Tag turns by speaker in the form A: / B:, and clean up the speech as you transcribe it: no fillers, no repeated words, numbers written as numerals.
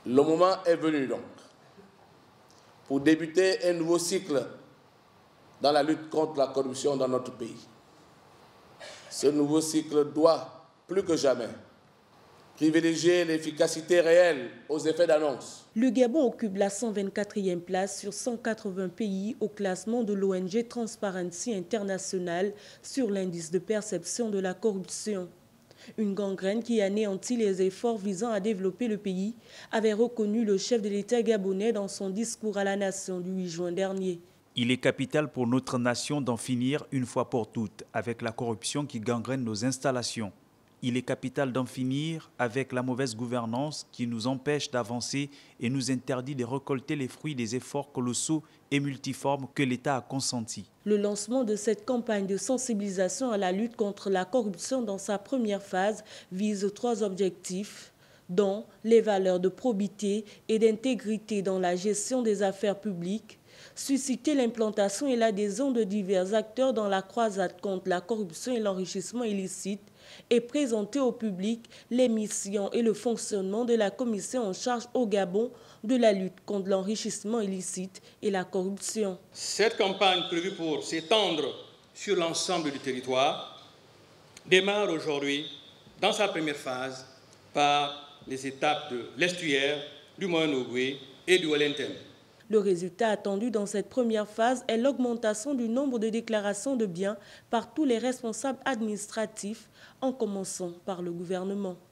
A: Le moment est venu donc pour débuter un nouveau cycle dans la lutte contre la corruption dans notre pays. Ce nouveau cycle doit, plus que jamais, privilégier l'efficacité réelle aux effets d'annonce.
B: Le Gabon occupe la 124e place sur 180 pays au classement de l'ONG Transparency International sur l'indice de perception de la corruption. Une gangrène qui anéantit les efforts visant à développer le pays, avait reconnu le chef de l'État gabonais dans son discours à la nation du 8 juin dernier.
C: Il est capital pour notre nation d'en finir une fois pour toutes avec la corruption qui gangrène nos installations. Il est capital d'en finir avec la mauvaise gouvernance qui nous empêche d'avancer et nous interdit de récolter les fruits des efforts colossaux et multiformes que l'État a consentis.
B: Le lancement de cette campagne de sensibilisation à la lutte contre la corruption dans sa première phase vise 3 objectifs, dont les valeurs de probité et d'intégrité dans la gestion des affaires publiques, susciter l'implantation et l'adhésion de divers acteurs dans la croisade contre la corruption et l'enrichissement illicite et présenter au public les missions et le fonctionnement de la commission en charge au Gabon de la lutte contre l'enrichissement illicite et la corruption.
D: Cette campagne prévue pour s'étendre sur l'ensemble du territoire démarre aujourd'hui dans sa première phase par les étapes de l'estuaire, du Moyen-Ogooué et du Wellington.
B: Le résultat attendu dans cette première phase est l'augmentation du nombre de déclarations de biens par tous les responsables administratifs, en commençant par le gouvernement.